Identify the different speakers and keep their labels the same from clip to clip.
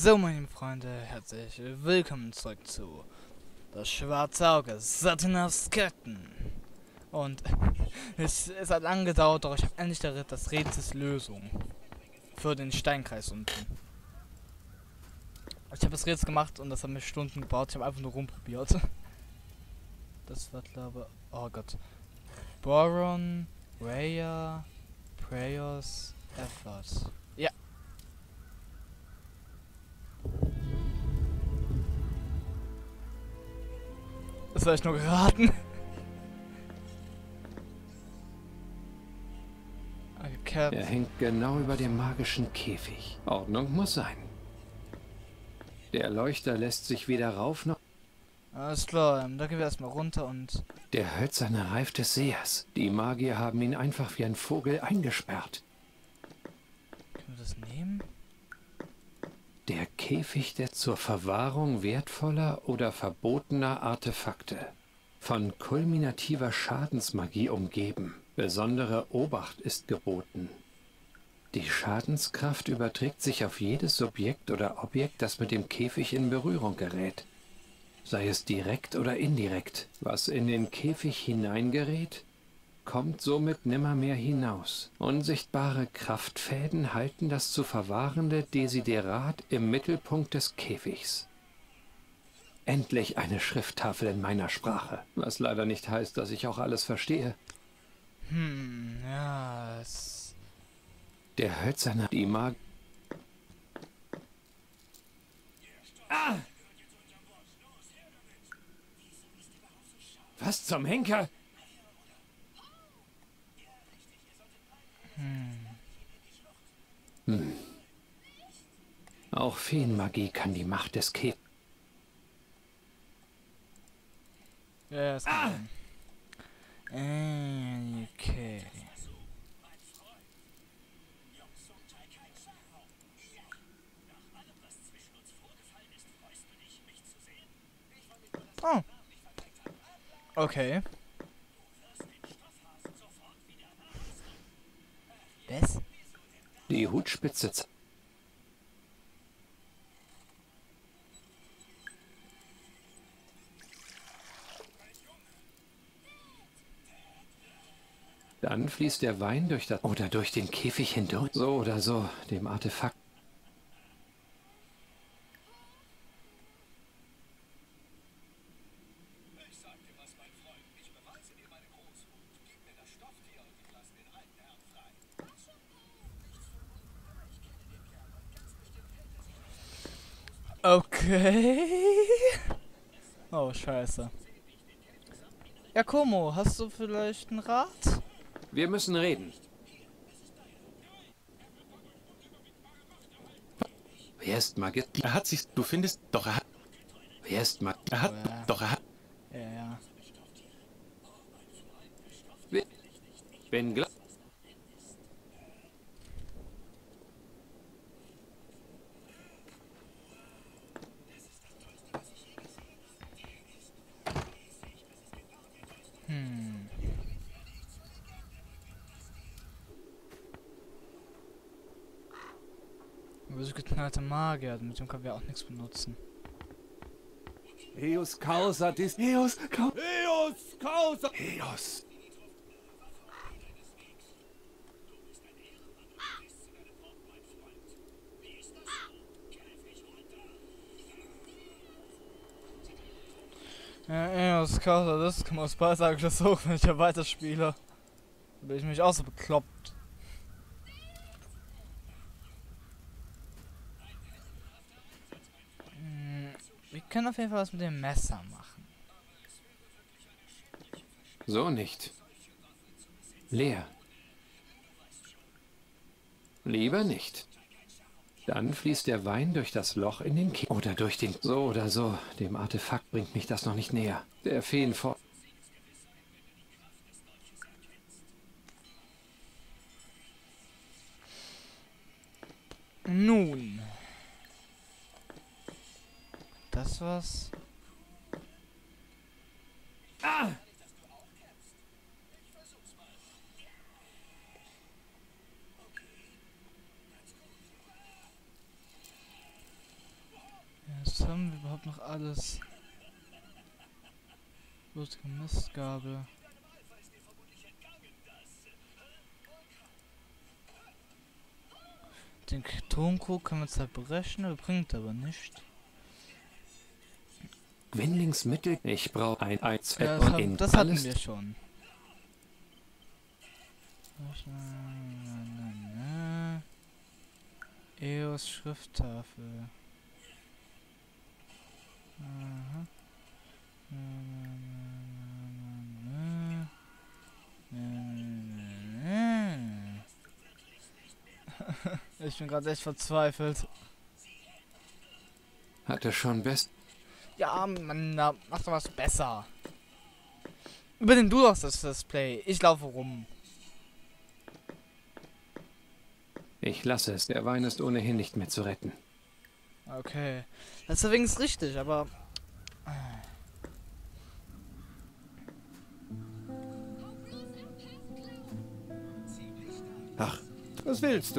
Speaker 1: So, meine lieben Freunde, herzlich willkommen zurück zu Das Schwarze Auge, Satanas Ketten. Und es hat lange gedauert, doch ich habe endlich das Rätsels Lösung für den Steinkreis unten. Ich habe das Rätsel gemacht und das hat mir Stunden gebraucht. Ich habe einfach nur rumprobiert. Das war, glaube ich, oh Gott. Boron, Raya, Prayers, Effort. Ja. Das habe ich nur geraten. Okay,
Speaker 2: Er hängt genau über dem magischen Käfig. Ordnung muss sein. Der Leuchter lässt sich weder rauf noch...
Speaker 1: alles klar, da gehen wir erstmal runter und...
Speaker 2: Der hölzerne Reif des Sehers. Die Magier haben ihn einfach wie ein Vogel eingesperrt.
Speaker 1: Können wir das nehmen?
Speaker 2: Der Käfig, der zur Verwahrung wertvoller oder verbotener Artefakte. Von kulminativer Schadensmagie umgeben. Besondere Obacht ist geboten. Die Schadenskraft überträgt sich auf jedes Subjekt oder Objekt, das mit dem Käfig in Berührung gerät. Sei es direkt oder indirekt. Was in den Käfig hineingerät, kommt somit nimmermehr hinaus. Unsichtbare Kraftfäden halten das zu verwahrende Desiderat im Mittelpunkt des Käfigs. Endlich eine Schrifttafel in meiner Sprache, was leider nicht heißt, dass ich auch alles verstehe.
Speaker 1: Ja, es...
Speaker 2: Der hölzerne Imag... Ah! Was zum Henker? Auch Feenmagie kann die Macht des Käfigs...
Speaker 1: Ja, es kann sein. Okay. Oh. Okay. Was?
Speaker 2: Die Hutspitze... Dann fließt der Wein durch das... oder durch den Käfig hindurch. So oder so, dem Artefakt.
Speaker 1: Okay. Oh, scheiße. Ja, Komo, hast du vielleicht einen Rat?
Speaker 2: Wir müssen reden. Wer ist Magit?
Speaker 3: Er hat sich, du findest, doch er hat,
Speaker 2: Wer ist Magit?
Speaker 3: er hat,
Speaker 1: Oh, ja.
Speaker 3: doch er hat,
Speaker 1: Ja.
Speaker 2: Bin gleich...
Speaker 1: Aber so geknallte Magier, mit dem können wir auch nichts benutzen.
Speaker 3: Eus causa dis, Eus causa, Eus.
Speaker 1: Ja, das Karte, das kann man aus Ball sage ich das hoch, wenn ich ja weiterspiele. Da bin ich mich auch so bekloppt. Wir können auf jeden Fall was mit dem Messer machen.
Speaker 2: So nicht. Leer. Lieber nicht. Dann fließt der Wein durch das Loch in den Käfig. Oder durch den... So oder so, dem Artefakt bringt mich das noch nicht näher. Der Feen vor...
Speaker 1: Nun. Das was?
Speaker 2: Ah!
Speaker 1: haben wir überhaupt noch alles? Lustige Mistgabel. Den Tonkrug können wir zerbrechen, bringt aber nicht.
Speaker 2: Gwynlingsmittel. Ich brauche ein Eis.
Speaker 1: Ja,
Speaker 2: Und
Speaker 1: das hatten wir schon. EOS Schrifttafel. Aha. Ich bin gerade echt verzweifelt.
Speaker 2: Hatte schon best.
Speaker 1: Ja, Mann, na, mach doch was besser. Übernimm du doch das Display. Ich laufe rum.
Speaker 2: Ich lasse es. Der Wein ist ohnehin nicht mehr zu retten.
Speaker 1: Okay. Das ist ja wenigstens richtig, aber...
Speaker 3: Ach, was willst du?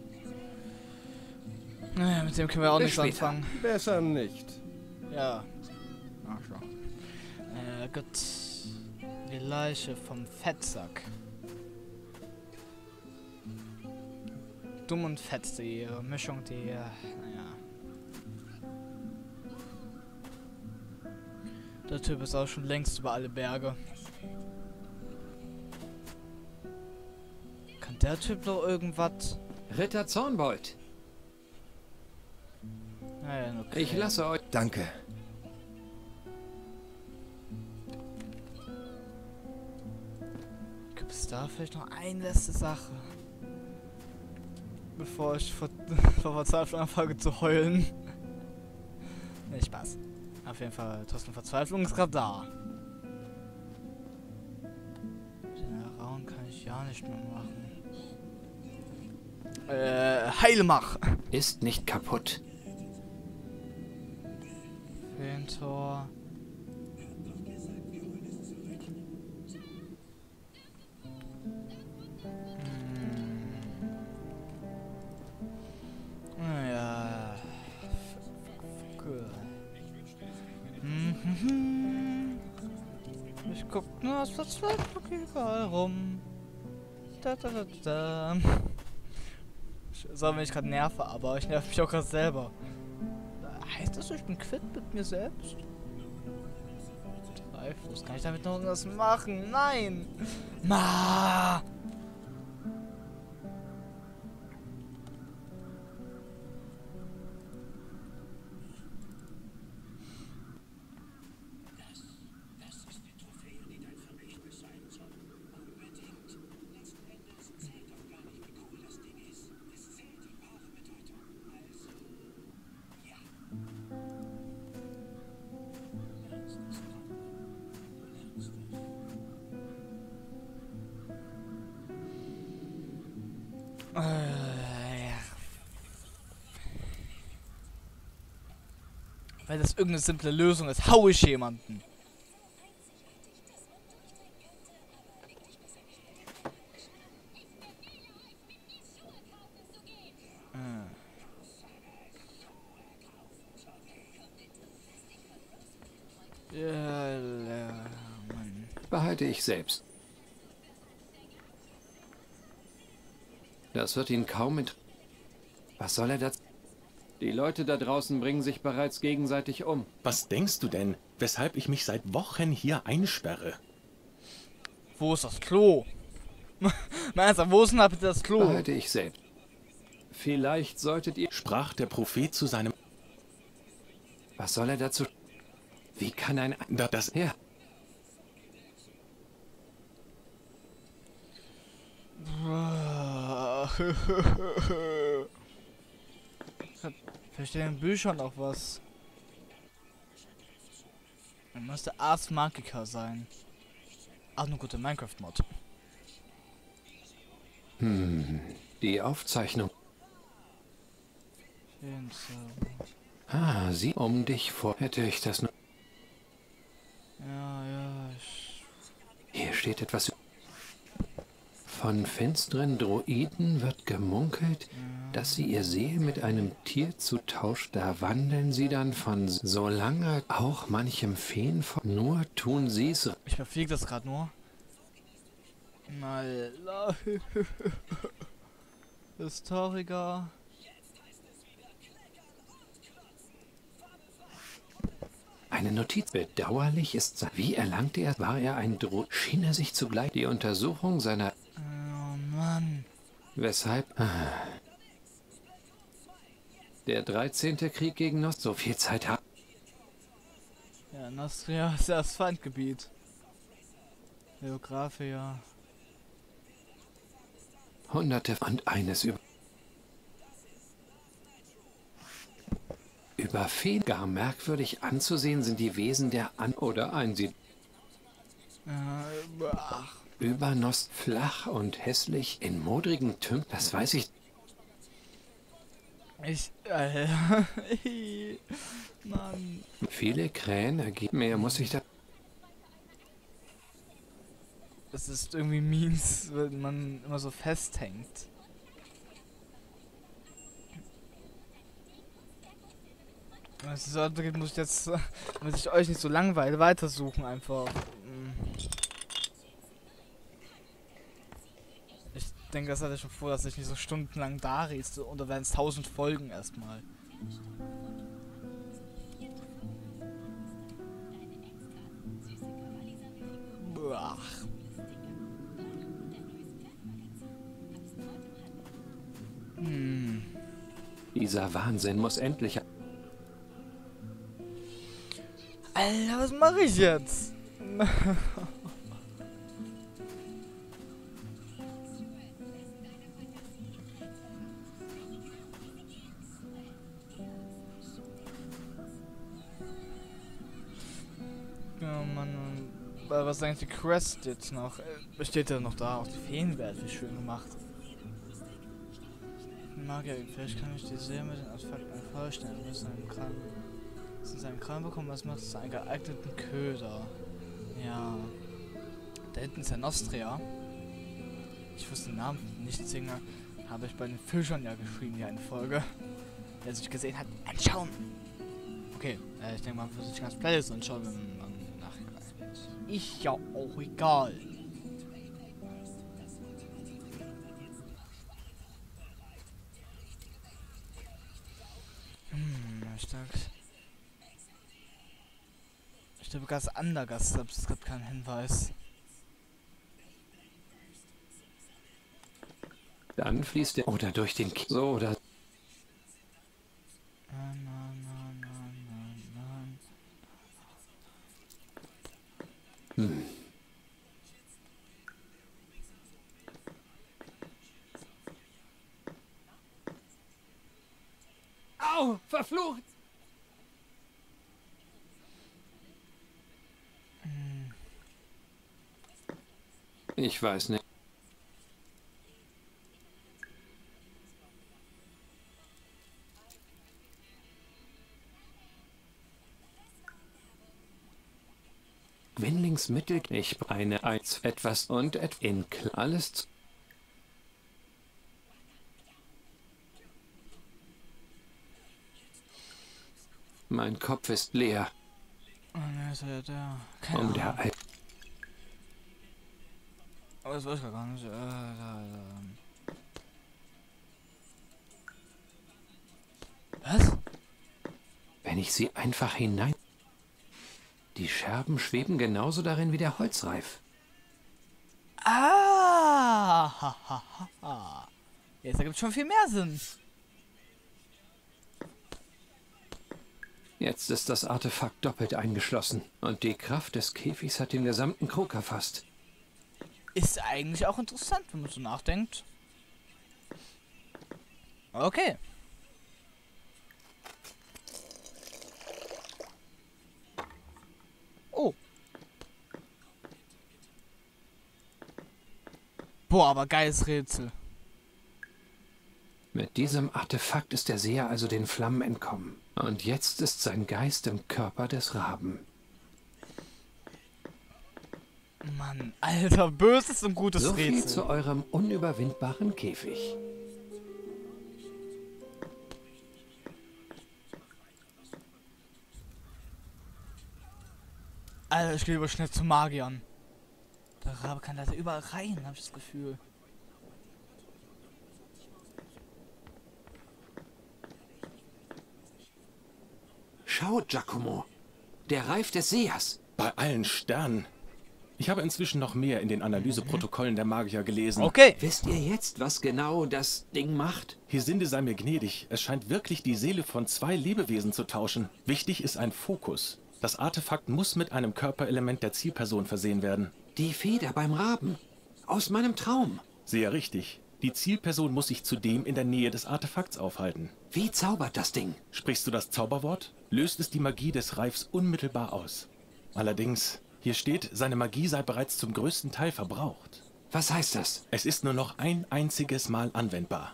Speaker 1: Naja, mit dem können wir auch
Speaker 2: Bis
Speaker 1: nichts
Speaker 2: später.
Speaker 1: anfangen.
Speaker 3: Besser nicht.
Speaker 1: Ja. Ach so. Gut. Die Leiche vom Fettsack. Dumm und fett, die Mischung, die... naja. Der Typ ist auch schon längst über alle Berge. Kann der Typ noch irgendwas?
Speaker 2: Ritter Zornbold.
Speaker 1: Naja, okay.
Speaker 2: Ich lasse euch.
Speaker 3: Danke.
Speaker 1: Gibt es da vielleicht noch eine letzte Sache? Bevor ich vor Verzweiflung anfange zu heulen. Nee, Spaß. Auf jeden Fall, trotzdem Verzweiflung ist gerade da. Den Raum kann ich ja nicht mehr machen. Heilmach!
Speaker 2: Ist nicht kaputt.
Speaker 1: Feentor. Naja. Ich guck nur aus Verzweiflung überall rum. Da, da, da, da. Sorry, wenn ich gerade nerve, aber ich nerv mich auch gerade selber. Heißt das, ich bin quitt mit mir selbst? Zweifellos. Kann ich damit noch irgendwas machen? Nein! Ma! Ja. Weil das irgendeine simple Lösung ist, hau ich jemanden. Ja, Mann.
Speaker 2: Behalte ich selbst. Das wird ihn kaum interessieren. Was soll er da? Die Leute da draußen bringen sich bereits gegenseitig um.
Speaker 4: Was denkst du denn, weshalb ich mich seit Wochen hier einsperre?
Speaker 1: Wo ist das Klo? Meinst du, wo ist denn da bitte das Klo?
Speaker 2: Behalte ich selbst. Vielleicht solltet ihr...
Speaker 4: Sprach der Prophet zu seinem...
Speaker 2: Was soll er dazu... Wie kann ein...
Speaker 4: Das...
Speaker 2: Ja.
Speaker 1: Vielleicht in den Büchern auch was. Er müsste Ars Magica sein. Auch eine gute Minecraft-Mod.
Speaker 2: Die Aufzeichnung. Ah, sie um dich vor... Hätte ich das nur...
Speaker 1: Ja,
Speaker 2: Hier steht etwas... Von finsteren Droiden wird gemunkelt, dass sie ihr Seel mit einem Tier zu tauschen. Da wandeln sie dann von solange auch manchem Feen vor. Nur tun sie's.
Speaker 1: Ich verfliege das gerade nur. Mal. Historiker.
Speaker 2: Eine Notiz. Bedauerlich ist, wie erlangte er, war er ein Droid, schien er sich zugleich die Untersuchung seiner,
Speaker 1: Oh Mann.
Speaker 2: weshalb, der 13. Krieg gegen Nost, so viel Zeit hat.
Speaker 1: Ja, Nostria ist ja das Feindgebiet. Geografia.
Speaker 2: Hunderte und eines über Feen. Gar merkwürdig anzusehen sind die Wesen der oder Einsiedler.
Speaker 1: Ach.
Speaker 2: Über Nost flach und hässlich in modrigen Tümpeln, das weiß ich.
Speaker 1: Mann.
Speaker 2: Viele Krähen ergeben. Mehr muss ich da.
Speaker 1: Es ist irgendwie mies, wenn man immer so festhängt. Was es sollte geht, muss ich jetzt, damit ich euch nicht so langweile, weitersuchen einfach. Ich denke, das hatte ich schon vor, dass ich nicht so stundenlang da rede, und da werden es 1000 Folgen erstmal. Ach.
Speaker 2: Dieser Wahnsinn muss endlich.
Speaker 1: Alter, was mache ich jetzt? Ja, Mann. Was ist eigentlich die Quest jetzt noch? Steht ja noch da, auch die Feenwelt, wie schön gemacht. Magier, vielleicht kann ich die Serie mit den Artefakten vollstellen. Wir müssen einen Kran bekommen, was macht es einen geeigneten Köder? Ja. Da hinten ist ja Nostria. Ich wusste den Namen nicht, Singer. Habe ich bei den Fischern ja geschrieben, die eine Folge. Wer sich gesehen hat, anschauen! Okay, ich denke mal, für sich ganz Playlist anschauen, wenn man nachher. Ist ja auch egal. Ich glaube, ganz Andergast, es gibt keinen Hinweis.
Speaker 2: Dann fließt er oder durch den so oder.
Speaker 3: Au, verflucht!
Speaker 2: Ich weiß nicht. Windlingsmittel, ich eine als etwas und in alles. Mein Kopf ist leer.
Speaker 1: Oh ne, ist ja der. Keine
Speaker 2: Um der
Speaker 1: Ahnung. Aber das weiß ich gar nicht. Was?
Speaker 2: Wenn ich sie einfach hinein. Die Scherben schweben genauso darin wie der Holzreif.
Speaker 1: Ah! Jetzt ergibt schon viel mehr Sinn.
Speaker 2: Jetzt ist das Artefakt doppelt eingeschlossen und die Kraft des Käfigs hat den gesamten Krug erfasst.
Speaker 1: Ist eigentlich auch interessant, wenn man so nachdenkt. Okay. Oh. Boah, aber geiles Rätsel.
Speaker 2: Mit diesem Artefakt ist der Seher also den Flammen entkommen. Und jetzt ist sein Geist im Körper des Raben.
Speaker 1: Mann, Alter, böses und gutes
Speaker 2: So viel
Speaker 1: Rätsel.
Speaker 2: zu eurem unüberwindbaren Käfig.
Speaker 1: Alter, ich gehe lieber schnell zu Magiern. Der Rabe kann da überall rein, habe ich das Gefühl.
Speaker 2: Schau, Giacomo. Der Reif des Sehers.
Speaker 4: Bei allen Sternen. Ich habe inzwischen noch mehr in den Analyseprotokollen der Magier gelesen.
Speaker 1: Okay.
Speaker 2: Wisst ihr jetzt, was genau das Ding macht?
Speaker 4: Hesinde sei mir gnädig. Es scheint wirklich die Seele von 2 Lebewesen zu tauschen. Wichtig ist ein Fokus. Das Artefakt muss mit einem Körperelement der Zielperson versehen werden.
Speaker 2: Die Feder beim Raben. Aus meinem Traum.
Speaker 4: Sehr richtig. Die Zielperson muss sich zudem in der Nähe des Artefakts aufhalten.
Speaker 2: Wie zaubert das Ding?
Speaker 4: Sprichst du das Zauberwort, löst es die Magie des Reifs unmittelbar aus. Allerdings, hier steht, seine Magie sei bereits zum größten Teil verbraucht.
Speaker 2: Was heißt das?
Speaker 4: Es ist nur noch ein einziges Mal anwendbar.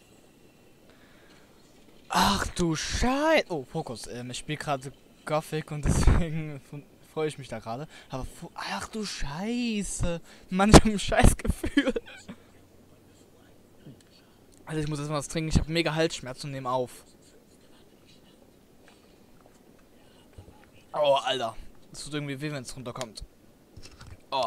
Speaker 1: Ach du Scheiße. Oh, Fokus. Ich spiele gerade Gothic und deswegen freue ich mich da gerade. Aber ach du Scheiße. Mann, ich habe ein Scheißgefühl. Also ich muss erstmal was trinken. Ich habe mega Halsschmerzen und nehme auf. Oh, Alter. Das tut irgendwie weh, wenn es runterkommt. Oh.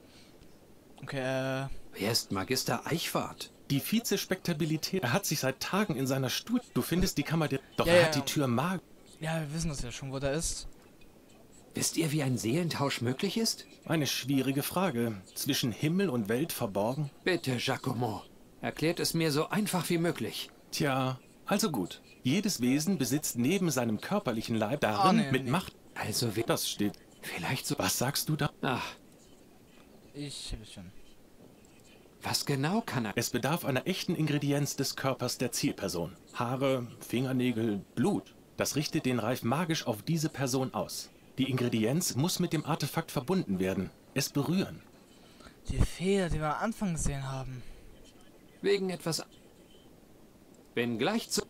Speaker 1: Okay,
Speaker 2: Wer ist Magister Eichwart?
Speaker 4: Die Vizespektabilität, er hat sich seit Tagen in seiner Studie. Du findest die Kammer, doch
Speaker 1: Ja,
Speaker 4: er
Speaker 1: ja.
Speaker 4: hat die Tür
Speaker 1: ja, wir wissen das ja schon, wo der ist.
Speaker 2: Wisst ihr, wie ein Seelentausch möglich ist?
Speaker 4: Eine schwierige Frage. Zwischen Himmel und Welt verborgen?
Speaker 2: Bitte, Giacomo. Erklärt es mir so einfach wie möglich.
Speaker 4: Tja, also gut. Jedes Wesen besitzt neben seinem körperlichen Leib darin
Speaker 1: nee,
Speaker 4: mit
Speaker 1: nee.
Speaker 4: Macht.
Speaker 2: Also,
Speaker 4: Das steht.
Speaker 2: vielleicht so...
Speaker 4: Was sagst du da?
Speaker 2: Ach,
Speaker 1: Ich habe schon.
Speaker 2: was genau kann er...
Speaker 4: Es bedarf einer echten Ingredienz des Körpers der Zielperson. Haare, Fingernägel, Blut. Das richtet den Reif magisch auf diese Person aus. Die Ingredienz muss mit dem Artefakt verbunden werden. Es berühren.
Speaker 1: Die Feder, die wir am Anfang gesehen haben.
Speaker 2: Wegen etwas... Bin gleich zu...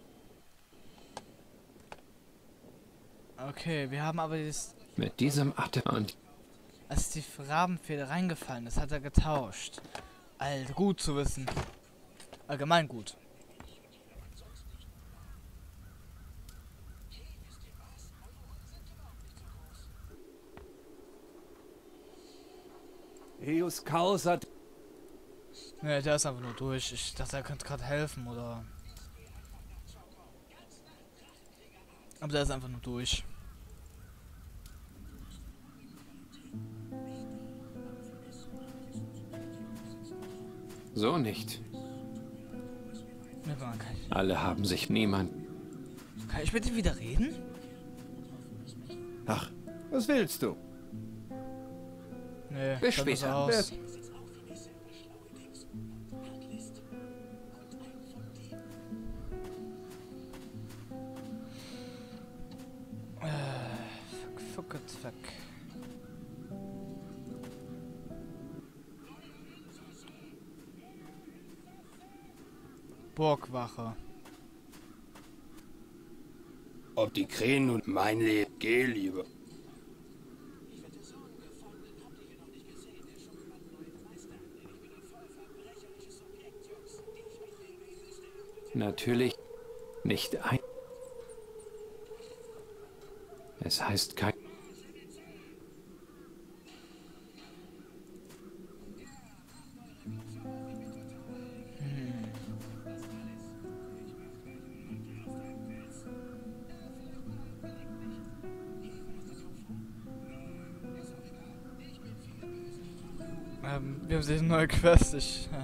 Speaker 1: Okay, wir haben aber das...
Speaker 2: Mit diesem Artefakt...
Speaker 1: Als die Rabenfeder reingefallen ist, hat er getauscht. Alter, gut zu wissen. Allgemein gut.
Speaker 3: Eius Causa.
Speaker 1: Ne, der ist einfach nur durch. Ich dachte, er könnte gerade helfen, oder... Aber der ist einfach nur durch.
Speaker 2: So nicht.
Speaker 1: Ne, kann ich,
Speaker 2: Alle haben sich niemand...
Speaker 1: kann ich mit ihm wieder reden?
Speaker 3: Ach, was willst du?
Speaker 1: Ne,
Speaker 2: Bis
Speaker 1: schaut nur so
Speaker 2: später.
Speaker 1: aus. Fuck it, fuck. Burgwache.
Speaker 3: Ob die Krähen und mein Leben. Geh lieber.
Speaker 2: Natürlich nicht ein... Es heißt kein...
Speaker 1: Wir haben sich eine neue Quest.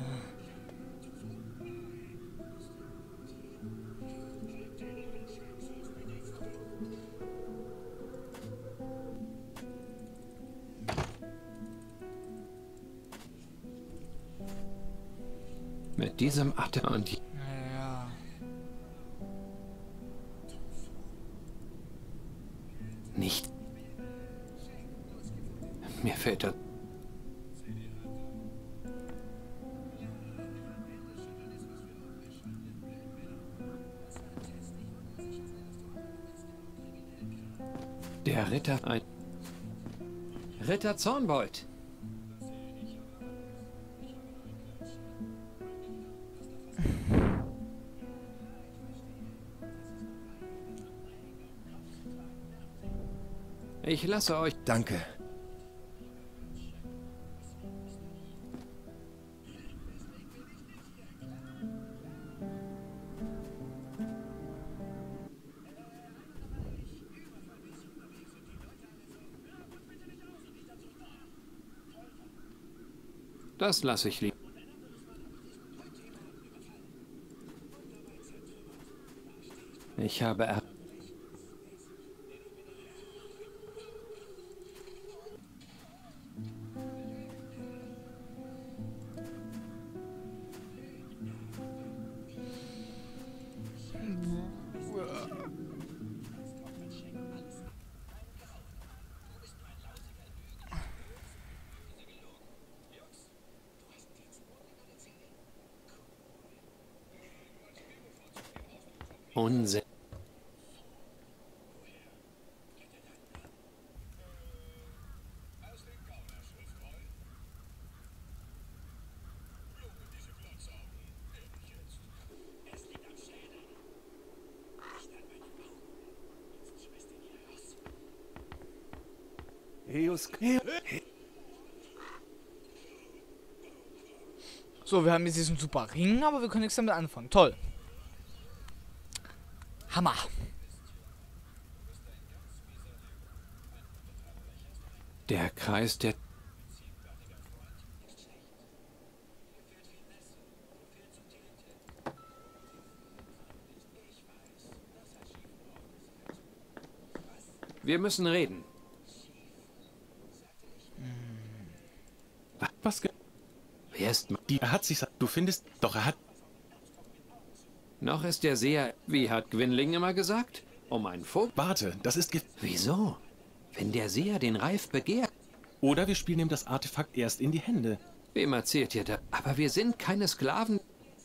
Speaker 2: Mit diesem Artefakt...
Speaker 1: Ja.
Speaker 2: Nicht... Mir fällt das... Der Ritter... Ritter Zornbold. Ich lasse euch...
Speaker 3: Danke.
Speaker 2: Das lasse ich liegen. Ich habe... Unsinn.
Speaker 1: So, wir haben jetzt diesen super Ring, aber wir können nichts damit anfangen. Toll. Hammer.
Speaker 2: Der Kreis der... Wir müssen reden.
Speaker 4: Was?
Speaker 2: Wer ist...
Speaker 4: Er hat sich... Du findest... Doch er hat...
Speaker 2: Noch ist der Seher... Wie hat Gwynling immer gesagt? Um einen Vogel...
Speaker 4: Warte, das ist...
Speaker 2: Wieso? Wenn der Seher den Reif begehrt...
Speaker 4: Oder wir spielen ihm das Artefakt erst in die Hände.
Speaker 2: Wem erzählt ihr da? Aber wir sind keine Sklaven.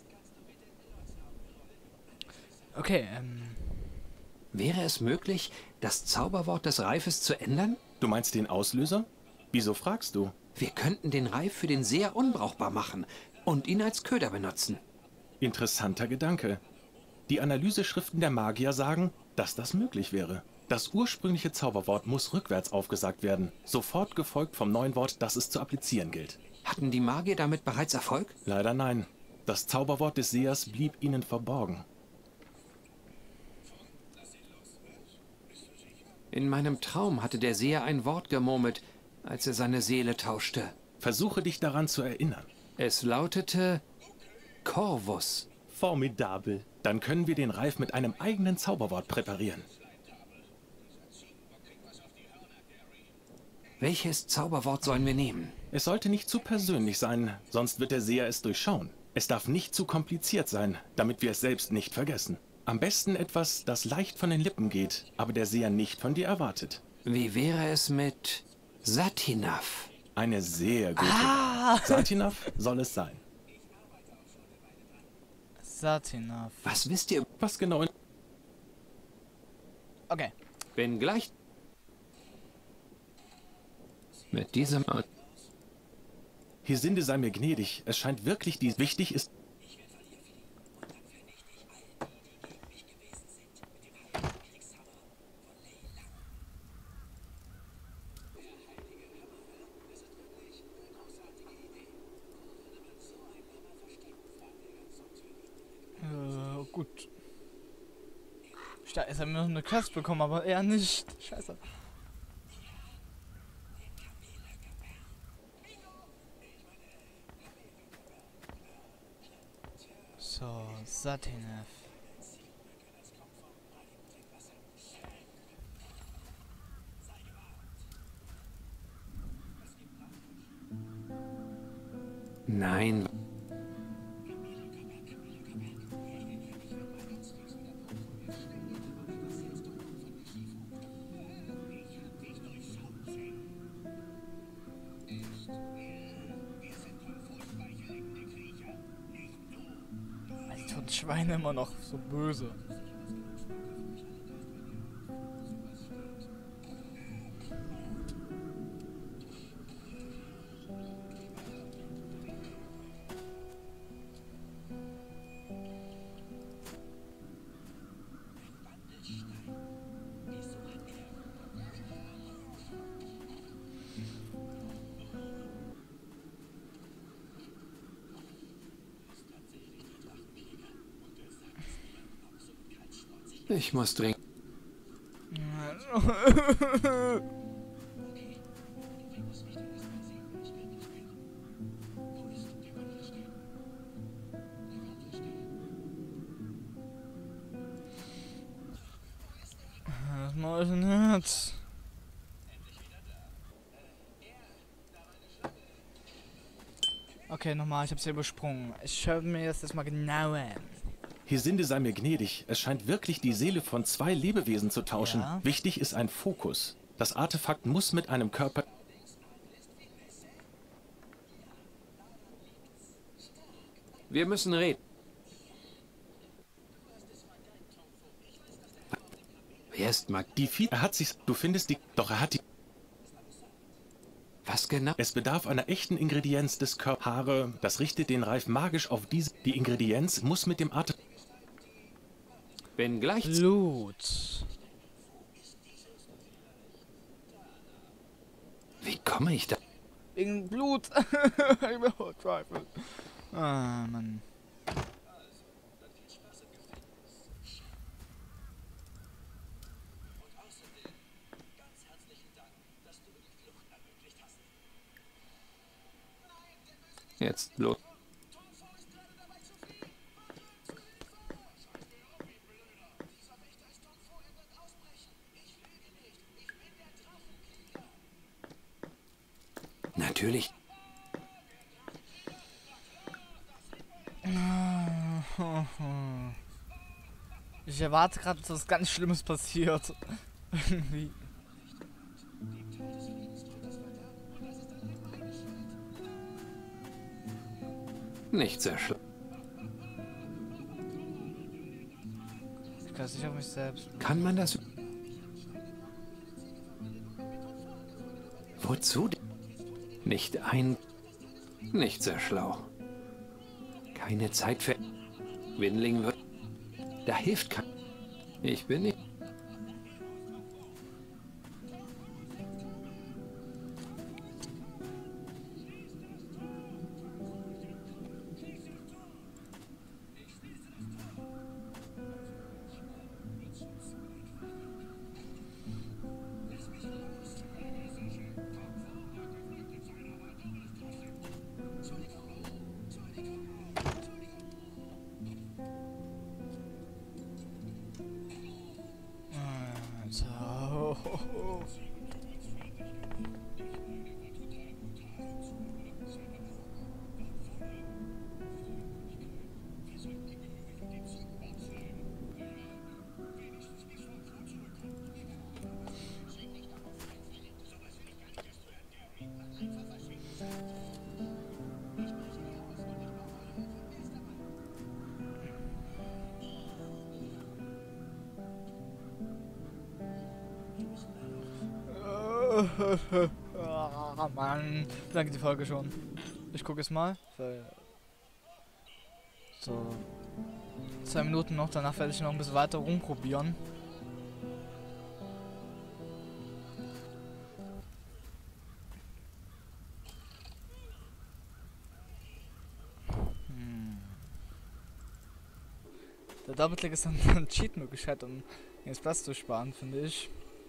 Speaker 1: Okay,
Speaker 2: Wäre es möglich, das Zauberwort des Reifes zu ändern?
Speaker 4: Du meinst den Auslöser? Wieso fragst du?
Speaker 2: Wir könnten den Reif für den Seher unbrauchbar machen und ihn als Köder benutzen.
Speaker 4: Interessanter Gedanke. Die Analyseschriften der Magier sagen, dass das möglich wäre. Das ursprüngliche Zauberwort muss rückwärts aufgesagt werden, sofort gefolgt vom neuen Wort, das es zu applizieren gilt.
Speaker 2: Hatten die Magier damit bereits Erfolg?
Speaker 4: Leider nein. Das Zauberwort des Sehers blieb ihnen verborgen.
Speaker 2: In meinem Traum hatte der Seher ein Wort gemurmelt, als er seine Seele tauschte.
Speaker 4: Versuche dich daran zu erinnern.
Speaker 2: Es lautete Corvus.
Speaker 4: Formidabel. Dann können wir den Reif mit einem eigenen Zauberwort präparieren.
Speaker 2: Welches Zauberwort sollen wir nehmen?
Speaker 4: Es sollte nicht zu persönlich sein, sonst wird der Seher es durchschauen. Es darf nicht zu kompliziert sein, damit wir es selbst nicht vergessen. Am besten etwas, das leicht von den Lippen geht, aber der Seher nicht von dir erwartet.
Speaker 2: Wie wäre es mit Satinaf?
Speaker 4: Eine sehr gute Wahl. Satinaf soll es sein.
Speaker 1: Satinaf.
Speaker 2: Was wisst ihr?
Speaker 4: Was genau?
Speaker 1: Okay.
Speaker 2: Bin gleich... Mit diesem...
Speaker 4: Hesinde sei mir gnädig. Es scheint wirklich, die wichtig ist.
Speaker 1: Gut. Jetzt haben wir noch eine Quest bekommen, aber eher nicht. Scheiße. So, Satinaf.
Speaker 2: Nein.
Speaker 1: Die Schweine immer noch so böse.
Speaker 2: Ich muss dringend.
Speaker 1: Was mache ich denn jetzt? Okay, nochmal, ich hab's hier übersprungen. Ich höre mir das jetzt mal genau an.
Speaker 4: Hesinde sei mir gnädig. Es scheint wirklich die Seele von zwei Lebewesen zu tauschen.
Speaker 1: Ja.
Speaker 4: Wichtig ist ein Fokus. Das Artefakt muss mit einem Körper...
Speaker 2: Wir müssen reden. Wer ist
Speaker 4: Die Er hat sich... Du findest die... Doch er hat die...
Speaker 2: Was genau?
Speaker 4: Es bedarf einer echten Ingredienz des Körpers. Haare, das richtet den Reif magisch auf diese... Die Ingredienz muss mit dem Artefakt...
Speaker 2: Bin gleich.
Speaker 1: Blut.
Speaker 2: Wie komme ich da?
Speaker 1: Wegen Blut. Ich bin verzweifelt. Ah, Mann.
Speaker 2: Jetzt los. Natürlich.
Speaker 1: Ich erwarte gerade, dass was ganz Schlimmes passiert. Irgendwie.
Speaker 2: Nicht sehr schlimm.
Speaker 1: Ich kann es nicht auf mich selbst.
Speaker 2: Kann man das? Wozu denn? Nicht ein... Nicht sehr schlau. Keine Zeit für... Winling wird... Da hilft kein... Ich bin nicht...
Speaker 1: Ah, Mann. Danke die Folge schon. Ich gucke es mal. So. 2 Minuten noch, danach werde ich noch ein bisschen weiter rumprobieren. Der Doppelklick ist dann eine Cheat-Möglichkeit, um jetzt Platz zu sparen, finde ich.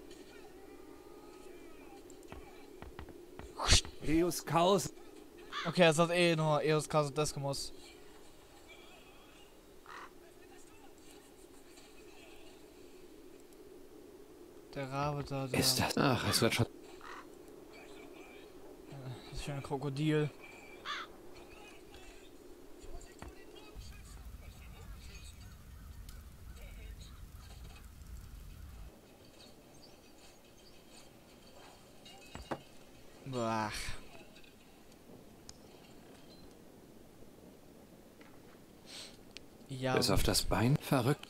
Speaker 3: Eus Chaos.
Speaker 1: Okay, es hat eh nur Eos Caso Descamos. Der Rabe da, der...
Speaker 2: Ist das? Ach, es wird schon...
Speaker 1: Das ist für ein Krokodil. Boah. Ja.
Speaker 2: Bis auf das Bein? Verrückt.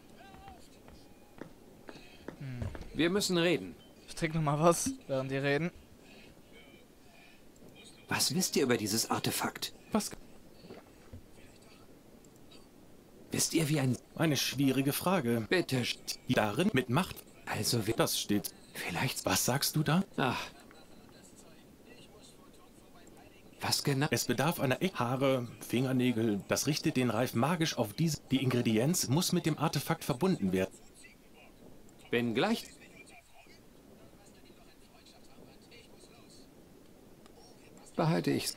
Speaker 2: Wir müssen reden.
Speaker 1: Ich trinke noch mal was, während die reden.
Speaker 2: Was wisst ihr über dieses Artefakt?
Speaker 4: Was?
Speaker 2: Wisst ihr, wie ein...
Speaker 4: Eine schwierige Frage.
Speaker 2: Bitte...
Speaker 4: Darin mit Macht.
Speaker 2: Also, wie...
Speaker 4: Das steht.
Speaker 2: Vielleicht...
Speaker 4: Was sagst du da?
Speaker 2: Ach. Was genau?
Speaker 4: Es bedarf einer Haare, Fingernägel. Das richtet den Reif magisch auf diese. Die Ingredienz muss mit dem Artefakt verbunden werden.
Speaker 2: Bin gleich... Behalte ich's.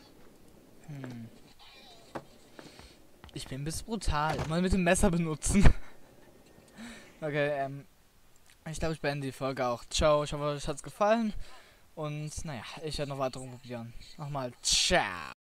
Speaker 1: Ich bin ein bisschen brutal. Mal mit dem Messer benutzen. Okay, ich glaube, ich beende die Folge auch. Ciao, ich hoffe, euch hat's gefallen. Und naja, ich werde noch weiter rumprobieren. Nochmal, ciao.